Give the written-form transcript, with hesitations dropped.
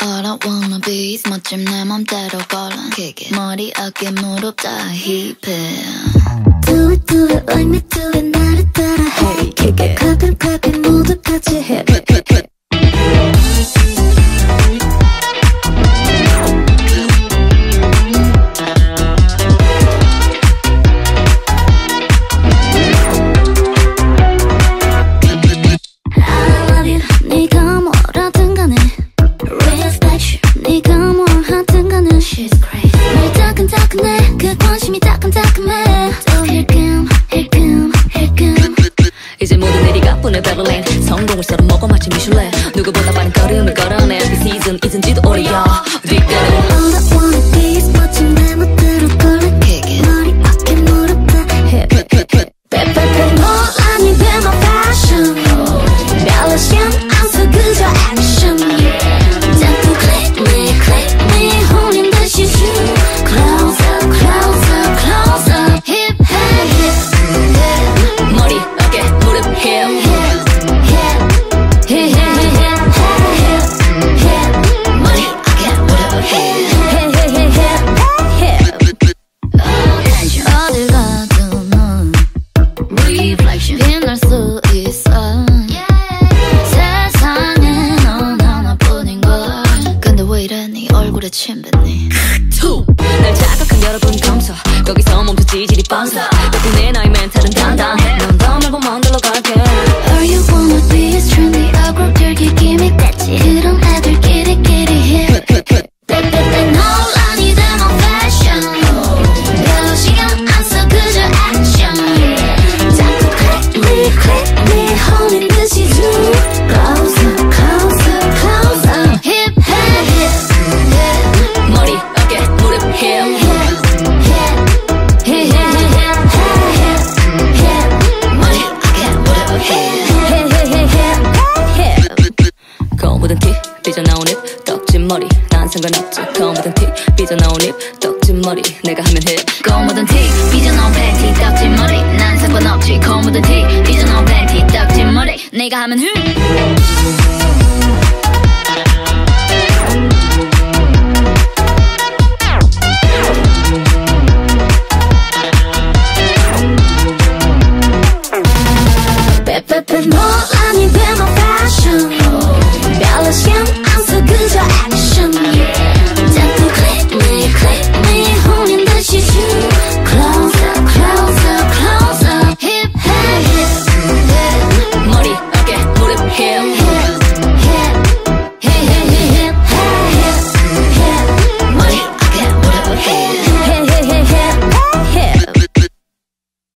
All I wanna be is 멋짐 내 맘대로 걸어 머리 어깨 무릎 다 힙해 Do it do it like me do it 나를 따라 해 kick it clap it 모두 같이 해 이제 모든 내리가 뿐의 베를린 성공을 썰어 먹어 마치 미슐랭 누구보다 빠른 걸음을 걸어내 그 시즌 잊은지도 오래야 뒷걸음 All I wanna be is 멋진 내 멋대로 걸어 머리 어깨 무릎 다 해 빼빼빼 너 아니 be my fashion 멜로디는 안써 그저 액션 자꾸 click me 홀린 듯이 shoot Close up close up close up hip hip 머리 어깨 무릎 힙 어딜 가도 넌 reflection 빛날 수 있어 세상에 넌 하나뿐인걸 근데 왜 이래 네 얼굴에 침 뱉니 날 자극한 여러분 검사 거기서 멈춰 지질이 뻔서 덕분에 나의 멘탈은 단단해 넌 더 말고 먼들러 갈게 All you wanna be is trendy 어그로들기 기믹같이 그런 애들끼리 해 빼빼빼 논란이 된 my fashion 별로 신경 안 써 그저 액션 자꾸 click me 홀린 듯이 do Close up close up close up hip hip 머리 어깨 무릎 힙 검은 티 삐져나온 입 떡진 머리 난 상관없지 검은 티 삐져나온 입 떡진 머리 내가 하면 해 검은 티 삐져나온 팬티 떡진 머리 난 상관없지 검은 티 삐져나온 팬티 떡진 머리 내가 하면 해